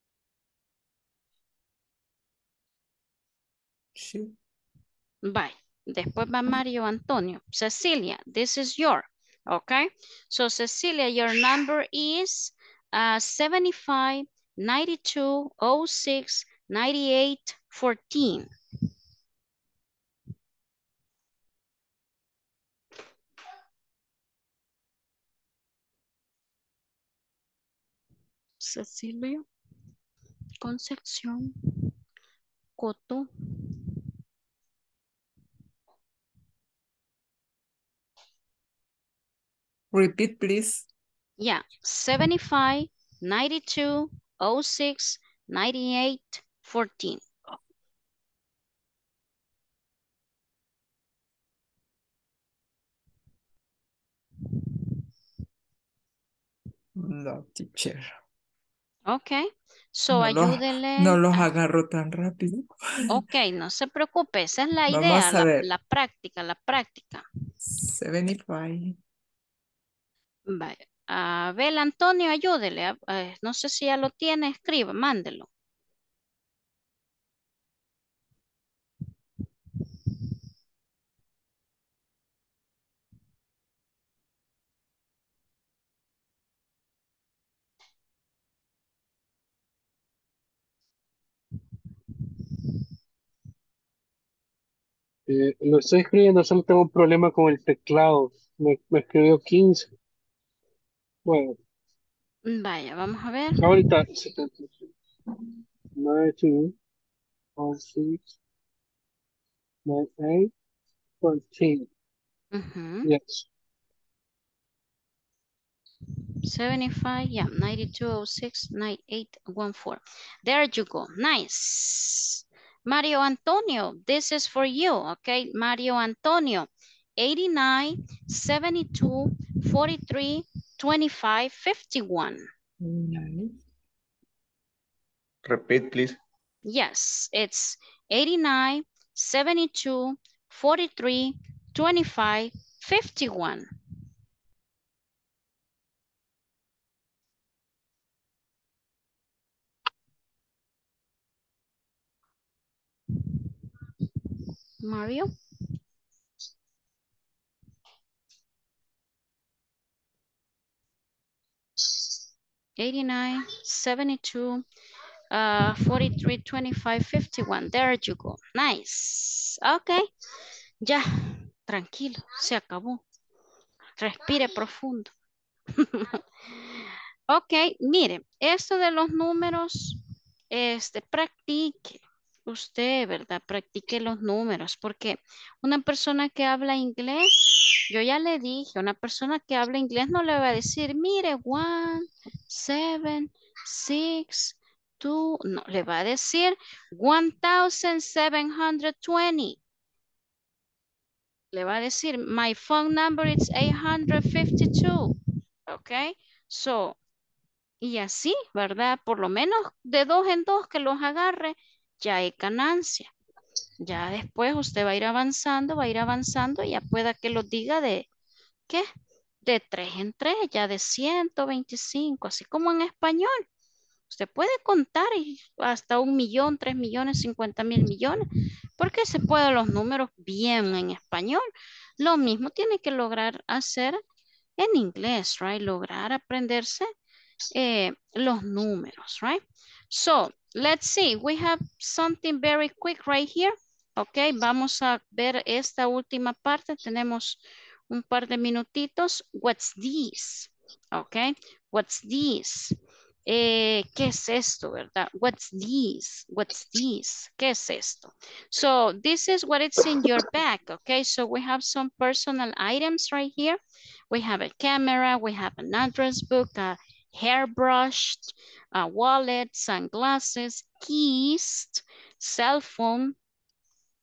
S12: Sí.
S1: Bye. Después va Mario Antonio. Cecilia, this is your. Okay. So Cecilia, your number is 75, 92, 06, 98, 14. Cecilia Concepción Coto.
S12: Repeat, please.
S1: Yeah, 75, 92, 06, 98, 14.
S12: No, teacher.
S1: Okay, so ayúdele.
S12: No los agarro tan rápido.
S1: Ok, no se preocupe, esa es la idea,
S12: Vamos a ver.
S1: la práctica, la práctica.
S12: 75.
S1: Vaya. Abel Antonio, ayúdele. No sé si ya lo tiene, escriba, mándelo.
S7: Lo estoy escribiendo, solo tengo un problema con el teclado. Me escribió 15. Bueno,
S1: Vaya, vamos a ver.
S7: ahorita 92, 06, 98, 14. Yes.
S1: 75, yeah, 92, 06, 98, 14. There you go, nice. Mario Antonio, this is for you, okay? Mario Antonio, 89, 72, 43, 25, 51.
S6: Repeat, please.
S1: Yes, it's 89, 72, 43, 25, 51. Mario? $89, 72, 43, 25, 51. There you go. Nice. Ok. Ya. Tranquilo. Se acabó. Respire profundo. Ok. Mire. Esto de los números. Practique. Usted, ¿verdad? Practique los números. Porque una persona que habla inglés. Yo ya le dije. Una persona que habla inglés no le va a decir. Mire. 1, 7, 6. No, le va a decir 1720. Le va a decir, my phone number is 852. Ok, so, y así, ¿verdad? Por lo menos de dos en dos que los agarre, ya hay ganancia. Ya después usted va a ir avanzando, y ya pueda que los diga de, ¿qué? De 3 en 3, ya de 125, así como en español. Usted puede contar hasta 1.000.000, 3.000.000, 50.000 millones, porque se pueden los números bien en español. Lo mismo tiene que lograr hacer en inglés, right? Lograr aprenderse los números, right? So, let's see. We have something very quick right here. Ok, vamos a ver esta última parte. Tenemos un par de minutitos. What's this? Ok, what's this? ¿Qué es esto, verdad? What's this? What's this? ¿Qué es esto? So this is what it's in your bag, okay? So we have some personal items right here. We have a camera, we have an address book, a hairbrush, a wallet, sunglasses, keys, cell phone,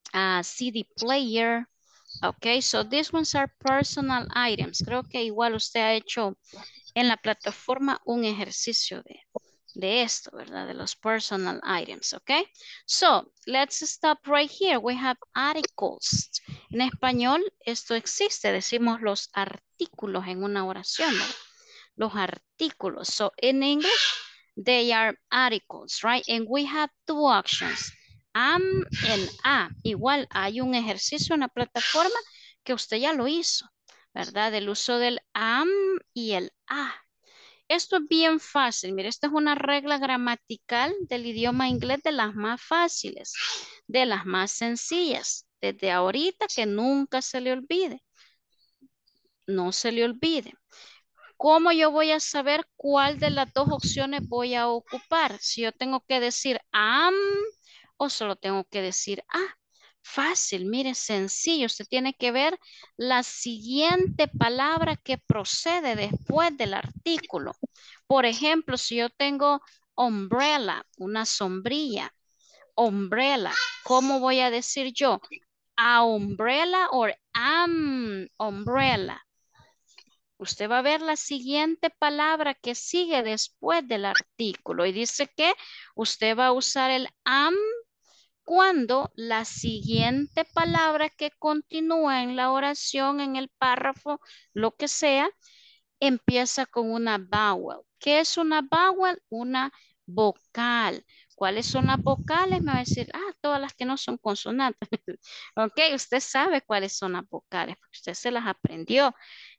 S1: a CD player. Okay, so these ones are personal items. Creo que igual usted ha hecho en la plataforma un ejercicio de esto, ¿verdad? De los personal items, okay? So, let's stop right here. We have articles. En español, esto existe. Decimos los artículos en una oración, ¿verdad? Los artículos. So, in English, they are articles, right? And we have two options. Am and a. Igual hay un ejercicio en la plataforma que usted ya lo hizo, ¿verdad? El uso del am y el a. Esto es bien fácil. Mire, esta es una regla gramatical del idioma inglés de las más fáciles, de las más sencillas. Desde ahorita que nunca se le olvide. No se le olvide. ¿Cómo yo voy a saber cuál de las dos opciones voy a ocupar? Si yo tengo que decir am o solo tengo que decir a. Fácil, mire, sencillo. Usted tiene que ver la siguiente palabra que procede después del artículo. Por ejemplo, si yo tengo umbrella, una sombrilla, umbrella, ¿cómo voy a decir yo? ¿A umbrella o am umbrella? Usted va a ver la siguiente palabra que sigue después del artículo y dice que usted va a usar el am cuando la siguiente palabra que continúa en la oración, en el párrafo, lo que sea, empieza con una vowel. ¿Qué es una vowel? Una vocal. ¿Cuáles son las vocales? Me va a decir, todas las que no son consonantes. Ok, usted sabe cuáles son las vocales, porque usted se las aprendió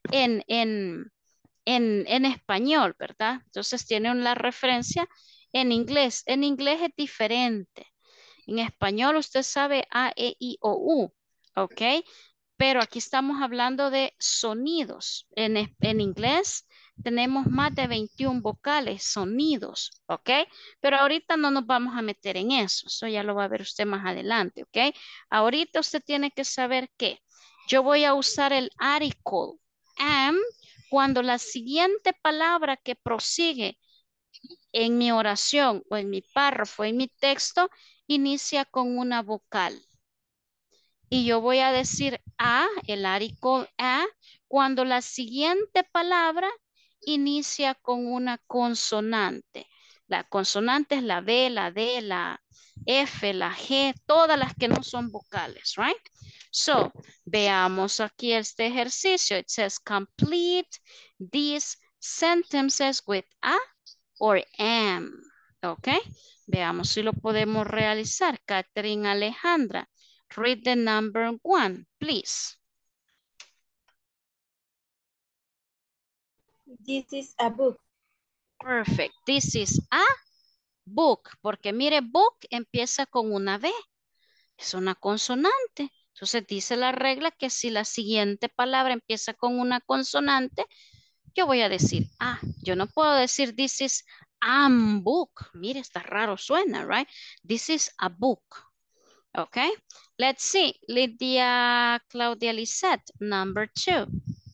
S1: en español, ¿verdad? Entonces tiene la referencia en inglés. En inglés es diferente. En español usted sabe A, E, I, O, U, ¿ok? Pero aquí estamos hablando de sonidos. En inglés tenemos más de 21 vocales, sonidos, ¿ok? Pero ahorita no nos vamos a meter en eso. Eso ya lo va a ver usted más adelante, ¿ok? Ahorita usted tiene que saber que yo voy a usar el article am cuando la siguiente palabra que prosigue en mi oración o en mi párrafo, en mi texto, inicia con una vocal. Y yo voy a decir a, el artículo a, cuando la siguiente palabra inicia con una consonante. La consonante es la B, la D, la F, la G, todas las que no son vocales, right? So, veamos aquí este ejercicio. It says complete these sentences with a or am. ¿Ok? Veamos si lo podemos realizar. Catherine Alejandra, read the number 1, please.
S2: This is a book.
S1: Perfect. This is a book. Porque mire, book empieza con una B. Es una consonante. Entonces dice la regla que si la siguiente palabra empieza con una consonante, yo voy a decir yo no puedo decir this is a book. Mire, está raro, suena, right? This is a book. Okay, let's see. Lydia Claudia Lisette, number 2.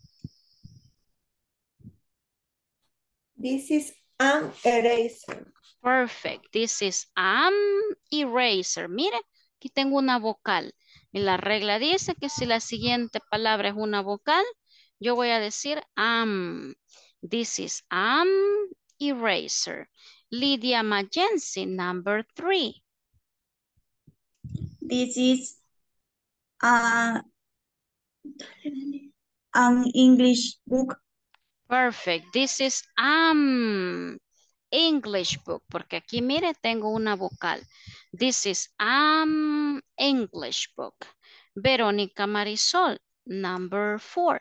S14: This is an eraser.
S1: Perfect. This is an eraser. Mire, aquí tengo una vocal. Y la regla dice que si la siguiente palabra es una vocal, yo voy a decir am. This is an eraser. Lydia Magenzi, number 3.
S2: This is an English book.
S1: Perfect. This is English book. Porque aquí, mire, tengo una vocal. This is English book. Verónica Marisol, number 4.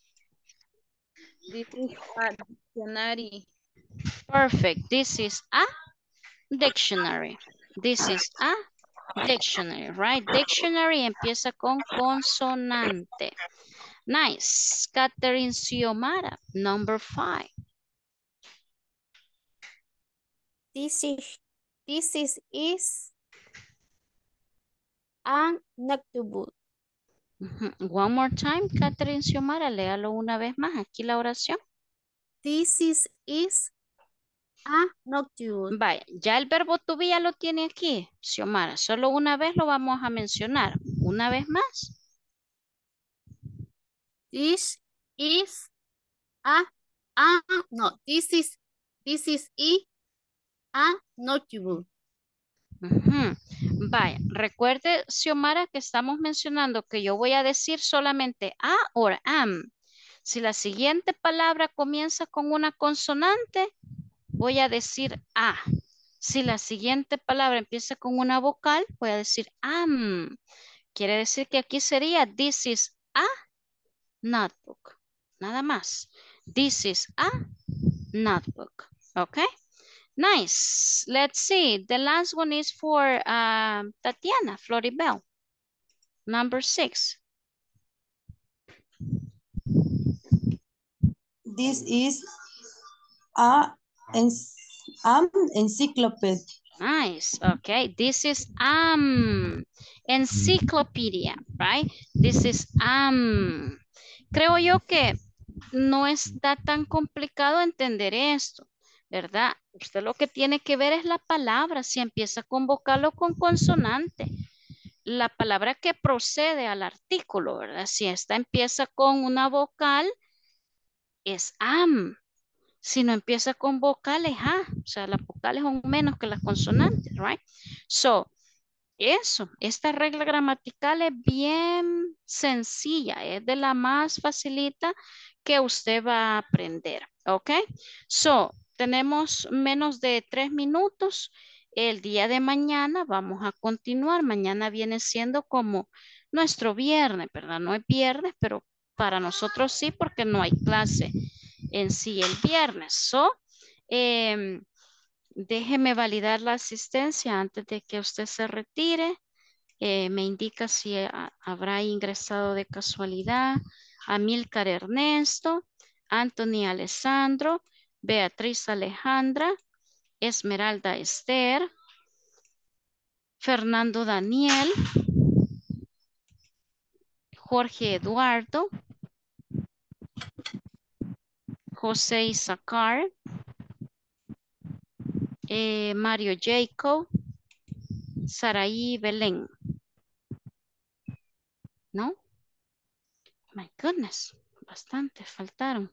S11: This is a dictionary.
S1: Perfect. This is a dictionary. This is a dictionary, right? Dictionary empieza con consonante. Nice. Catherine Xiomara, number 5.
S13: This is an notebook.
S1: One more time, Catherine Xiomara, léalo una vez más. Aquí la oración.
S13: This is a nocturne.
S1: Vaya, ya el verbo to be ya lo tiene aquí, Xiomara. Solo una vez lo vamos a mencionar. Una vez más.
S13: This is this is a nocturne.
S1: Ujú. Vaya, recuerde, Xiomara, que estamos mencionando que yo voy a decir solamente a o am. Si la siguiente palabra comienza con una consonante, voy a decir a. Si la siguiente palabra empieza con una vocal, voy a decir am. Quiere decir que aquí sería this is a notebook. Nada más. This is a notebook. Okay? Nice. Let's see. The last one is for Tatiana Floribel. Number 6.
S9: This is a encyclopedia.
S1: Nice. Okay. This is encyclopedia, right? This is Creo yo que no está tan complicado entender esto, ¿verdad? Usted lo que tiene que ver es la palabra, si empieza con vocal o con consonante. La palabra que procede al artículo, ¿verdad? Si esta empieza con una vocal, es am. Si no empieza con vocales, o sea, las vocales son menos que las consonantes, right? So, esta regla gramatical es bien sencilla, es de la más facilita que usted va a aprender, ¿ok? So, tenemos menos de 3 minutos. El día de mañana vamos a continuar. Mañana viene siendo como nuestro viernes, ¿verdad? No es viernes, pero para nosotros sí, porque no hay clase en sí el viernes. So, déjeme validar la asistencia antes de que usted se retire. Me indica si habrá ingresado de casualidad Amílcar Ernesto, Anthony Alessandro, Beatriz Alejandra, Esmeralda Esther, Fernando Daniel, Jorge Eduardo, José Isacar, Mario Jacob, Saraí Belén. ¿No? My goodness, bastante faltaron.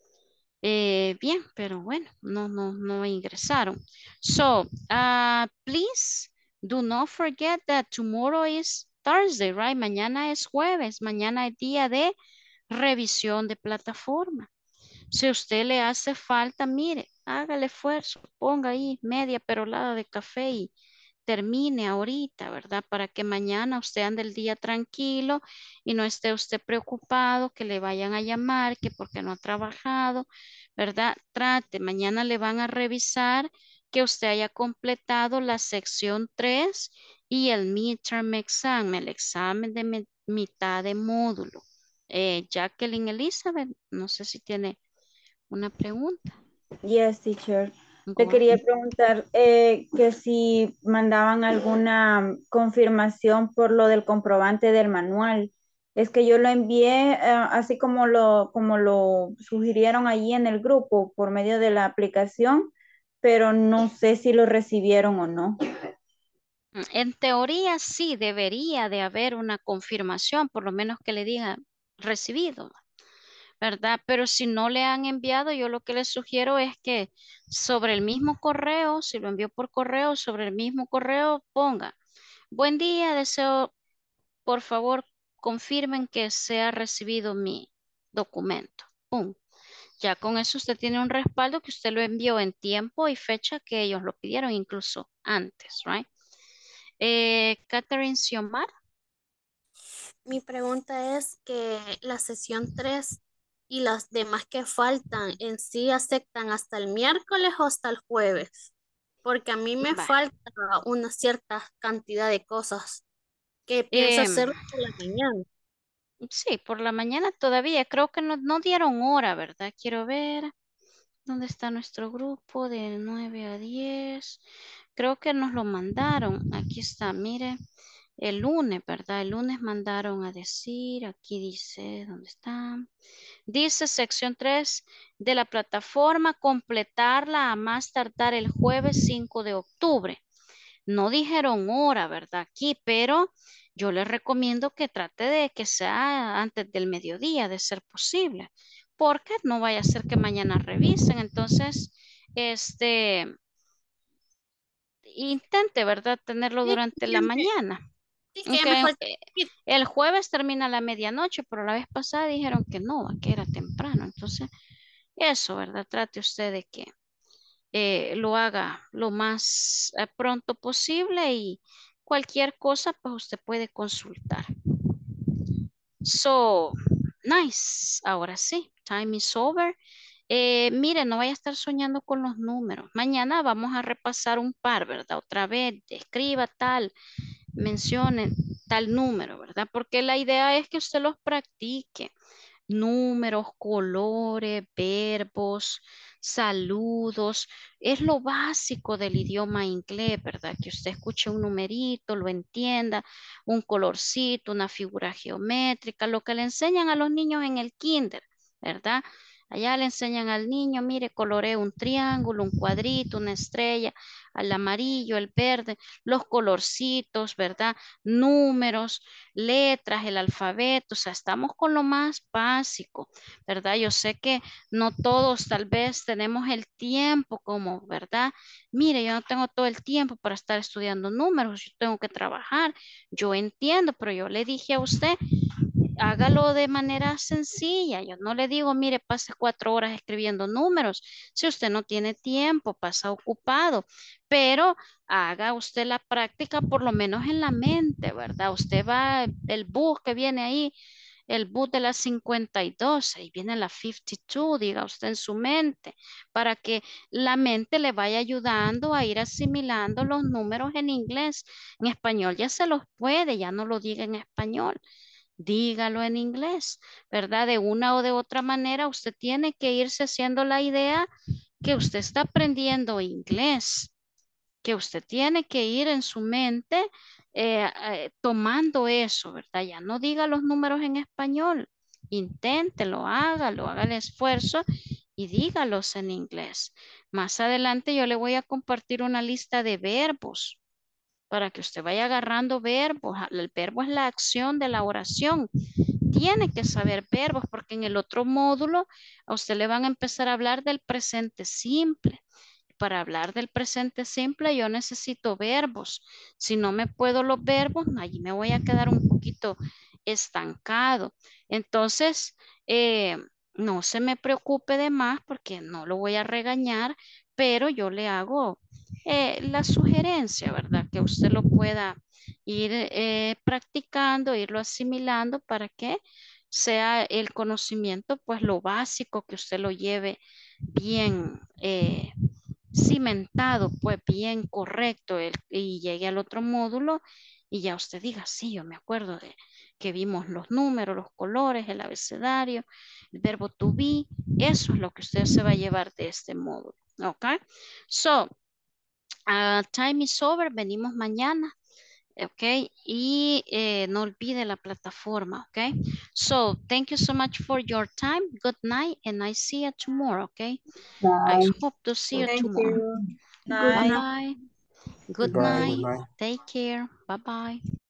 S1: Bien, pero bueno, no ingresaron. So, please do not forget that tomorrow is Thursday, right? Mañana es jueves, mañana es día de revisión de plataforma. Si a usted le hace falta, mire, haga el esfuerzo, ponga ahí media perolada de café y termine ahorita, ¿verdad? Para que mañana usted ande el día tranquilo y no esté usted preocupado que le vayan a llamar, que porque no ha trabajado, ¿verdad? Trate, mañana le van a revisar que usted haya completado la sección 3 y el midterm exam, el examen de mitad de módulo. Jacqueline Elizabeth, no sé si tiene una pregunta.
S2: Yes, teacher.
S1: Go
S2: Le quería
S1: ahead.
S2: preguntar que si mandaban alguna confirmación por lo del comprobante del manual. Es que yo lo envié así como lo sugirieron allí en el grupo por medio de la aplicación, pero no sé si lo recibieron o no.
S1: En teoría sí debería de haber una confirmación, por lo menos que le diga recibido, ¿verdad? Pero si no le han enviado, yo lo que les sugiero es que sobre el mismo correo, si lo envió por correo, sobre el mismo correo ponga, buen día, deseo, por favor, confirmen que se ha recibido mi documento. Pum. Ya con eso usted tiene un respaldo que usted lo envió en tiempo y fecha que ellos lo pidieron, incluso antes, right? Catherine Xiomar.
S13: Mi pregunta es que la sesión 3 y las demás que faltan en sí aceptan hasta el miércoles o hasta el jueves, porque a mí me
S1: Va.
S13: falta una cierta cantidad de cosas que pienso hacer por la mañana.
S1: Sí, por la mañana todavía. Creo que no dieron hora, ¿verdad? Quiero ver dónde está nuestro grupo de 9 a 10. Creo que nos lo mandaron. Aquí está, mire. el lunes, ¿verdad? El lunes mandaron a decir, aquí dice, ¿dónde está? Dice sección 3 de la plataforma, completarla a más tardar el jueves 5 de octubre. No dijeron hora, ¿verdad? Aquí, pero yo les recomiendo que trate de que sea antes del mediodía, de ser posible, porque no vaya a ser que mañana revisen. Entonces, intente, ¿verdad? Tenerlo
S13: Sí,
S1: durante la mañana.
S13: sí, que ya me
S1: Aunque
S13: falta.
S1: el jueves termina a la medianoche, pero la vez pasada dijeron que no, que era temprano. Entonces, eso, ¿verdad? Trate usted de que lo haga lo más pronto posible y cualquier cosa, pues usted puede consultar. So, nice. Ahora sí, time is over. Mire, no vaya a estar soñando con los números. Mañana vamos a repasar un par, ¿verdad? Otra vez, escriba tal, mencione tal número, ¿verdad? Porque la idea es que usted los practique. Números, colores, verbos, saludos. Es lo básico del idioma inglés, ¿verdad? Que usted escuche un numerito, lo entienda, un colorcito, una figura geométrica, lo que le enseñan a los niños en el kinder, ¿verdad? Allá le enseñan al niño, mire, coloree un triángulo, un cuadrito, una estrella, al amarillo, el verde, los colorcitos, ¿verdad? Números, letras, el alfabeto, o sea, estamos con lo más básico, ¿verdad? Yo sé que no todos tal vez tenemos el tiempo como, ¿verdad? Mire, yo no tengo todo el tiempo para estar estudiando números, yo tengo que trabajar, yo entiendo, pero yo le dije a usted, hágalo de manera sencilla. Yo no le digo, mire, pase 4 horas escribiendo números. Si usted no tiene tiempo, pasa ocupado, pero haga usted la práctica por lo menos en la mente, ¿verdad? Usted va, el bus que viene ahí, el bus de las 52, ahí viene la 52, diga usted en su mente, para que la mente le vaya ayudando a ir asimilando los números en inglés. En español ya se los puede, ya no lo diga en español, dígalo en inglés, ¿verdad? De una o de otra manera, usted tiene que irse haciendo la idea que usted está aprendiendo inglés, que usted tiene que ir en su mente tomando eso, ¿verdad? Ya no diga los números en español, inténtelo, hágalo, haga el esfuerzo y dígalos en inglés. Más adelante yo le voy a compartir una lista de verbos para que usted vaya agarrando verbos. El verbo es la acción de la oración. Tiene que saber verbos porque en el otro módulo a usted le van a empezar a hablar del presente simple. Para hablar del presente simple yo necesito verbos. Si no me puedo los verbos, allí me voy a quedar un poquito estancado. Entonces, no se me preocupe de más porque no lo voy a regañar, pero yo le hago la sugerencia, ¿verdad? Que usted lo pueda ir practicando, irlo asimilando para que sea el conocimiento, pues lo básico, que usted lo lleve bien cimentado, pues bien correcto, y llegue al otro módulo y ya usted diga, sí, yo me acuerdo de que vimos los números, los colores, el abecedario, el verbo to be, eso es lo que usted se va a llevar de este módulo, ¿ok? So, time is over, venimos mañana. Ok, y no olvide la plataforma, ok. So, thank you so much for your time. Good night, and I see you tomorrow, okay. I
S5: Bye.
S1: hope to see you
S2: Thank
S1: tomorrow.
S2: you.
S5: Good
S2: Night.
S5: night.
S1: Bye-bye. Good
S4: Goodbye, good
S1: night.
S4: night.
S1: Take care. Bye-bye.